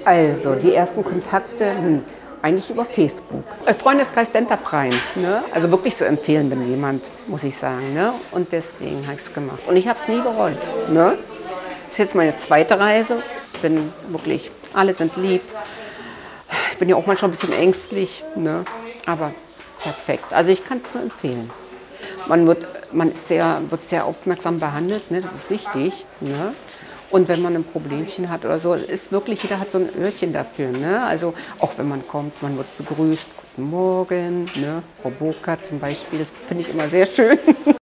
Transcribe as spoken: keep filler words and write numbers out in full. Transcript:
Also, die ersten Kontakte, hm, eigentlich über Facebook. Äh, Freundeskreis Denterprein, ne? Also wirklich zu empfehlen bin jemand, muss ich sagen. Ne? Und deswegen habe ich es gemacht. Und ich habe es nie bereut. Ne? Das ist jetzt meine zweite Reise. Ich bin wirklich, alle sind lieb. Ich bin ja auch manchmal ein bisschen ängstlich, ne? Aber perfekt. Also ich kann es nur empfehlen. Man wird, man ist sehr, wird sehr aufmerksam behandelt, ne? Das ist wichtig. Ne? Und wenn man ein Problemchen hat oder so, ist wirklich, jeder hat so ein Öhrchen dafür. Ne? Also auch wenn man kommt, man wird begrüßt, guten Morgen, ne? Frau Burkhardt zum Beispiel, das finde ich immer sehr schön.